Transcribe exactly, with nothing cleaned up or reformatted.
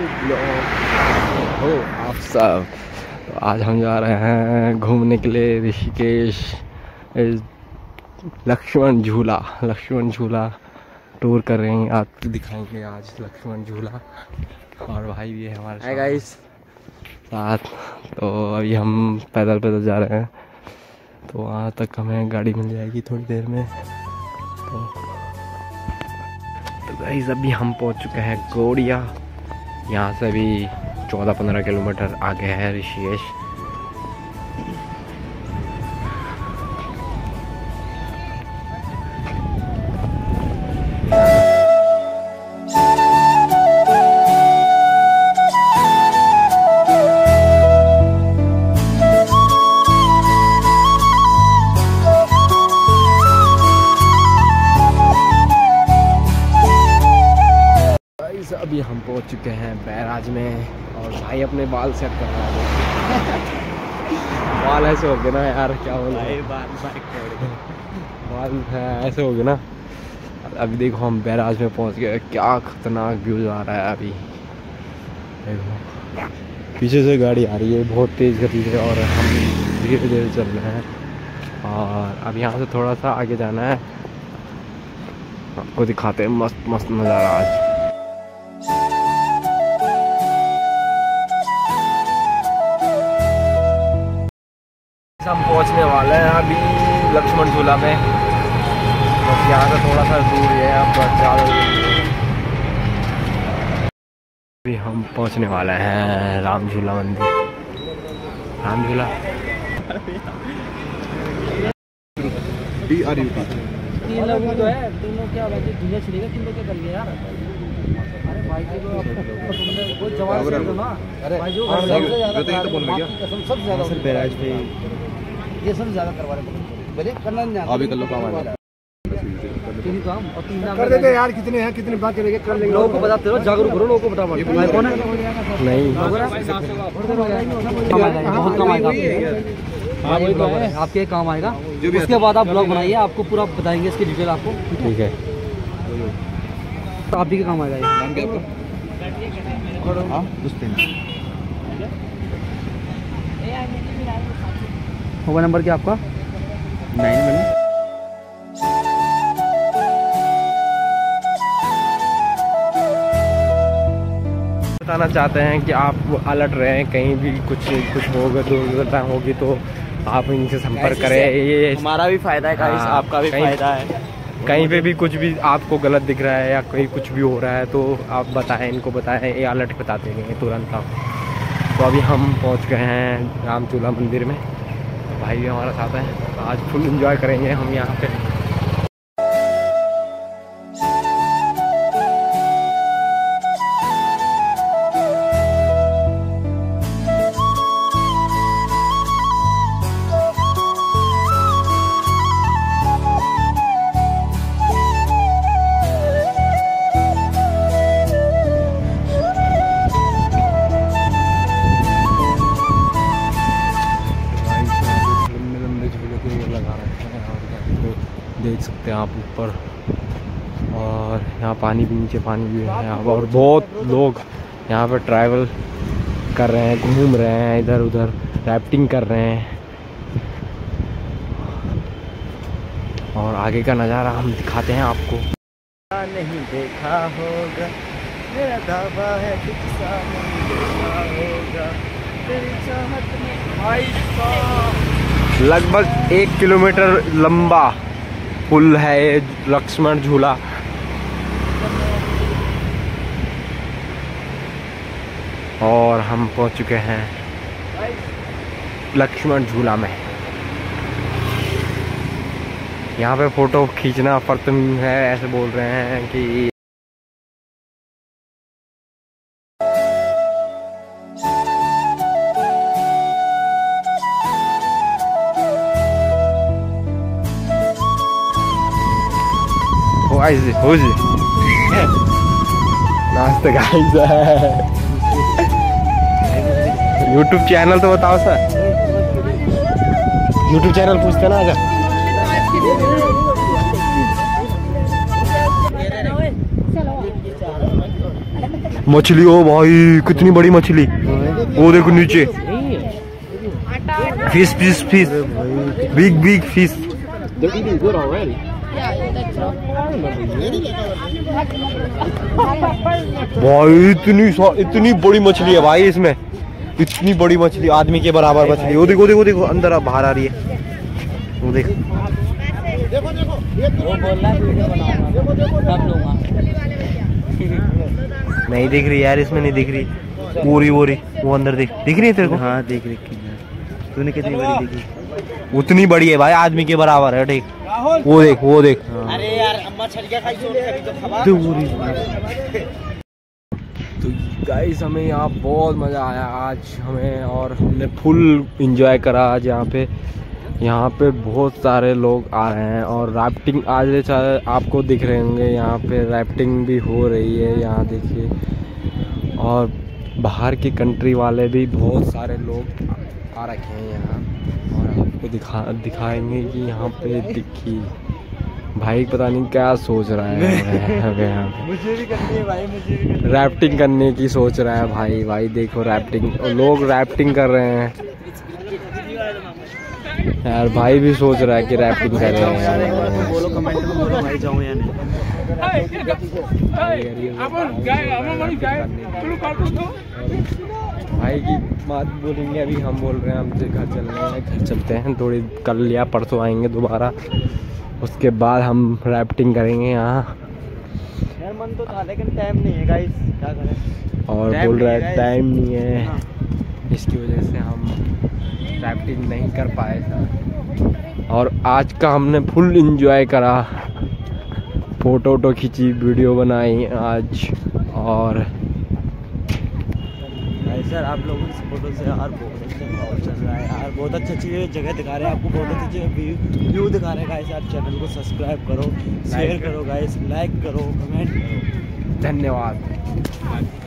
हो आप सब। तो आज हम जा रहे हैं घूमने के लिए ऋषिकेश, लक्ष्मण झूला लक्ष्मण झूला टूर कर रहे हैं। आपको दिखाएंगे आज लक्ष्मण झूला, और भाई भी है हमारे साथ गाइस साथ। तो अभी हम पैदल पैदल जा रहे हैं, तो वहाँ तक हमें गाड़ी मिल जाएगी थोड़ी देर में। तो तो गाइस अभी हम पहुँच चुके हैं गौड़िया। यहाँ से भी चौदह पंद्रह किलोमीटर आगे है ऋषिकेश। अभी हम पहुंच चुके हैं बैराज में, और भाई अपने बाल सेट कर रहा है। बाल ऐसे हो गए ना यार, क्या बोल रहे हैं, बाल बाल ऐसे हो गए ना। अभी देखो हम बैराज में पहुंच गए, क्या खतरनाक व्यू आ रहा है। अभी देखो पीछे से गाड़ी आ रही है बहुत तेज़ गति से, और हम धीरे धीरे चल रहे हैं। और अब यहाँ से थोड़ा सा आगे जाना है, आपको दिखाते हैं मस्त मस्त नज़ारा आज। हम पहुंचने वाले हैं अभी लक्ष्मण झूला में, बस यहाँ से थोड़ा सा दूर है, अब ज़्यादा दूर। अभी हम पहुंचने वाले हैं राम झूला मंदिर। राम झूला तीन लोग तो है, तीनों क्या बात झूला चलेगा, तीन लोग क्या कर लिया यार। अरे भाई जी को बहुत जवाब से दो ना। अरे भाई जो सबसे ज्यादा तो बोल रहे क्या सबसे ज्यादा सर बैराज पे ये सबसे ज्यादा करवा रहे हैं। बोले करना नहीं अभी कर लो काम आएगा, तीन काम और तीन कर देते यार। कितने हैं कितने बाकी रह गए, कर लेंगे। लोगों को बताते रहो, जागरूक करो लोगों को। बताओ भाई कौन है? नहीं बहुत कम आएगा हाँ वही तो है, आपके काम आएगा। उसके बाद आप ब्लॉग बनाइए, आपको पूरा बताएंगे इसकी डिटेल आपको। ठीक है, तो आप भी के काम आएगा ये। नाम क्या आपका? हाँ मोबाइल नंबर क्या आपका? नाइन वन बताना चाहते हैं कि आप अलर्ट रहें, कहीं भी कुछ कुछ होगा दुर्घटना होगी तो आप इनसे संपर्क करें। ये हमारा भी फायदा है गाइस, हाँ, आपका भी फायदा है। कहीं पे भी कुछ भी आपको गलत दिख रहा है या कहीं कुछ भी हो रहा है तो आप बताएं, इनको बताएं, ये अलर्ट बताते हैं तुरंत आप। तो अभी हम पहुंच गए हैं राम झूला मंदिर में, भाई भी हमारा साथ है। आज फुल एंजॉय करेंगे हम यहाँ पे। देख सकते हैं आप ऊपर, और यहाँ पानी भी, नीचे पानी भी है यहाँ पर, और बहुत लोग यहाँ पर ट्रैवल कर रहे हैं, घूम रहे हैं इधर उधर, राफ्टिंग कर रहे हैं। और आगे का नज़ारा हम दिखाते हैं आपको। नहीं देखा होगा मेरा दावा है, किस्सा नहीं देखा होगा तेरी चाहत में भाई साहब। लगभग एक किलोमीटर लंबा पुल है ये लक्ष्मण झूला। और हम पहुंच चुके हैं लक्ष्मण झूला में। यहाँ पे फोटो खींचना फर्तम है, ऐसे बोल रहे हैं कि गाइस हो जी नाश्ते गाइस है। यूट्यूब चैनल तो बताओ सर, यूट्यूब चैनल पूछते ना अगर। मछली हो भाई, कितनी बड़ी मछली, वो देखो नीचे। Fish fish fish, big big fish. भाई इतनी इतनी बड़ी मछली है भाई इसमें, इतनी बड़ी मछली, आदमी के बराबर मछली। वो देखो देखो देखो अंदर बाहर आ रही है, वो देखो। वो बोल रहा है वीडियो बनाऊंगा तब लूंगा। नहीं दिख रही यार, इसमें नहीं दिख रही। पूरी वोरी वो अंदर दिख दिख रही है तेरे को? हाँ दिख रही। तूने कितनी बड़ी देखी? उतनी बड़ी है भाई, आदमी के बराबर है। देख वो देख वो देख। अरे यार अम्मा छलिया खाई तो खबर। तो गाइस हमें यहाँ बहुत मज़ा आया आज हमें, और हमने फुल इंजॉय करा आज यहाँ पे। यहाँ पे बहुत सारे लोग आ रहे हैं और राफ्टिंग आज आपको दिख रहे होंगे, यहाँ पे राफ्टिंग भी हो रही है यहाँ देखिए। और बाहर की कंट्री वाले भी बहुत सारे लोग आ रखे हैं यहाँ, और आपको दिखा दिखाएंगे कि यहाँ पे देखिए भाई पता नहीं क्या सोच रहा है। मुझे भी करनी है भाई, मुझे भी करनी है। राफ्टिंग करने की सोच रहा है भाई। भाई देखो राफ्टिंग, लोग राफ्टिंग कर रहे हैं यार। भाई भी सोच रहा है कि राफ्टिंग कर रहे हैं यार। बोलो कमेंट में बोलो भाई जाऊं या नहीं। भाई की बात बोलेंगे, अभी हम बोल रहे हैं हमसे घर चलना है, घर चलते हैं। थोड़ी कल या परसों आएंगे दोबारा, उसके बाद हम राफ्टिंग करेंगे यहाँ। यार मन तो था लेकिन टाइम नहीं है गाइस, क्या करें। और बोल रहा है टाइम नहीं है, इसकी वजह से हम राफ्टिंग नहीं कर पाए था। और आज का हमने फुल इंजॉय करा, फोटो वोटो खींची, वीडियो बनाई आज। और सर आप लोगों की सपोर्ट से यार बहुत अच्छा माहौल चल रहा है यार, बहुत अच्छी अच्छी जगह दिखा रहे हैं आपको, बहुत अच्छे व्यू व्यू दिखा रहे हैं गाइस। आप चैनल को सब्सक्राइब करो, शेयर करो गाइस, लाइक करो, कमेंट करो। धन्यवाद।